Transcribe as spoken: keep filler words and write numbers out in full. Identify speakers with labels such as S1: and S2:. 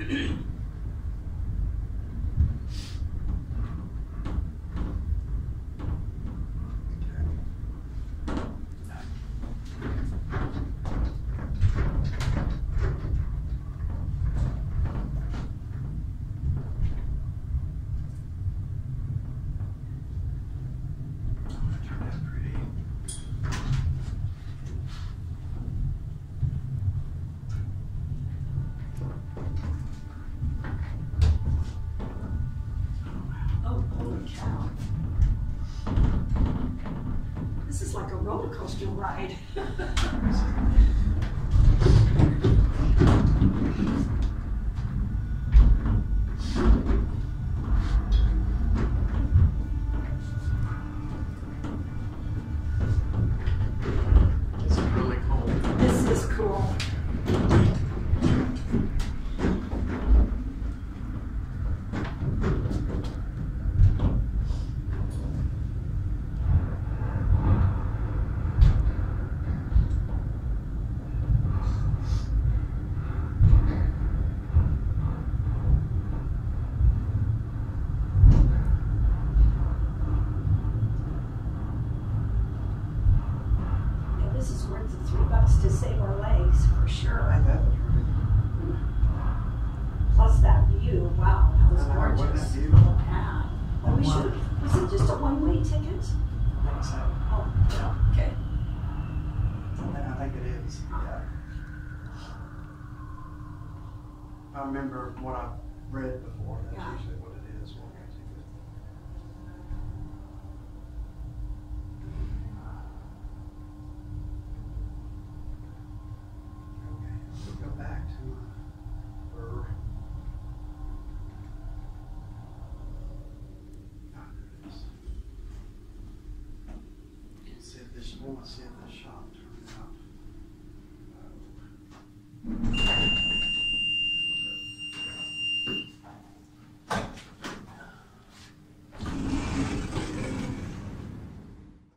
S1: Oh, holy cow. This is like a roller coaster ride.
S2: It's really cool.
S1: This is cool. Yeah, this is worth the three bucks to save our legs for
S3: I
S1: sure.
S3: think that was really cool.
S1: Plus that view, wow, that was
S3: I know, wasn't
S1: gorgeous.
S3: that beautiful?
S1: Yeah. Well, we should, was it just a one-way ticket?
S3: I think so.
S1: Oh, yeah, okay.
S3: I think it is, yeah. I remember what I read before, that's
S1: Yeah.
S3: usually what it is. one way ticket. Okay, we'll go back to her. Ah, there it is. See if this, I want to see if this shop